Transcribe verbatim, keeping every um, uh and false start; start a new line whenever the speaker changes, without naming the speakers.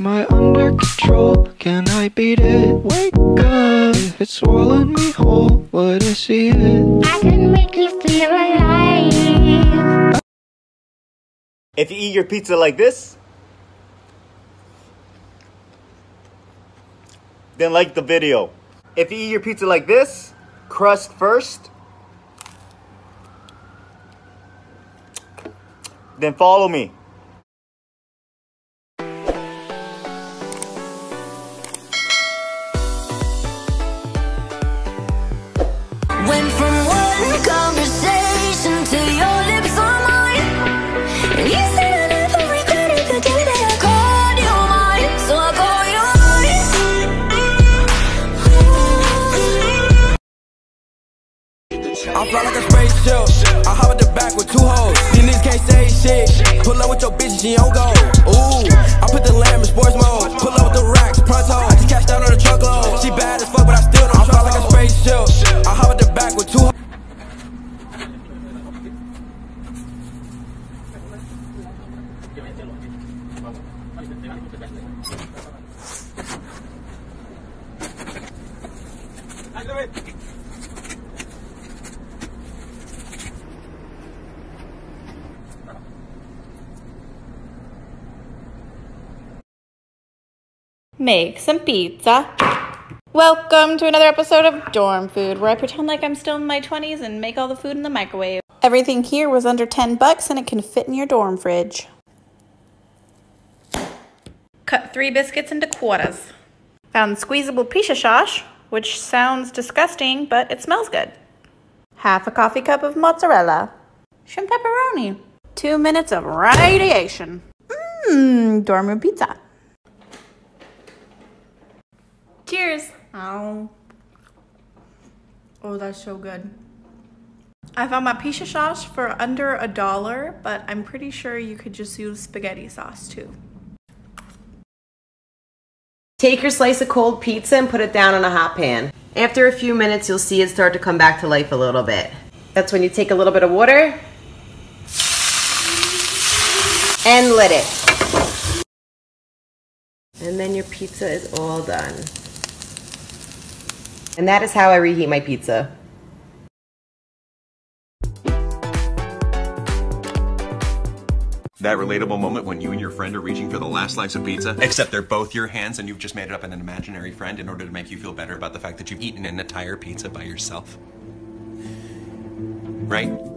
Am I under control? Can I beat it? Wake up. If it's swallowing me whole, would I see it?
I can make you feel alive.
If you eat your pizza like this, then like the video. If you eat your pizza like this, crust first, then follow me.
Went from one conversation to your lips on mine. And you said I never regretted the day that I called you mine. So I call you mine.
I fly like a spaceship. I hop at the back with two hoes. These niggas can't say shit. Pull up with your bitch, she on go. Ooh, I put the lamb in sports mode. Pull up with the racks, pronto. I just cashed out on the truckload. She bad as fuck, but I still don't. I fly like a spaceship. I hop at the back with two hoes.
Make some pizza. Welcome to another episode of Dorm Food, where I pretend like I'm still in my twenties and make all the food in the microwave. Everything here was under ten bucks and it can fit in your dorm fridge. Cut three biscuits into quarters. Found squeezable pizza sauce, which sounds disgusting, but it smells good. Half a coffee cup of mozzarella. Shrimp pepperoni. Two minutes of radiation. Mmm, dorm room pizza. Cheers. Oh. Oh, that's so good. I found my pizza sauce for under a dollar, but I'm pretty sure you could just use spaghetti sauce too.
Take your slice of cold pizza and put it down on a hot pan. After a few minutes, you'll see it start to come back to life a little bit. That's when you take a little bit of water and lit it. And then your pizza is all done. And that is how I reheat my pizza.
That relatable moment when you and your friend are reaching for the last slice of pizza, except they're both your hands and you've just made it up in an imaginary friend in order to make you feel better about the fact that you've eaten an entire pizza by yourself. Right?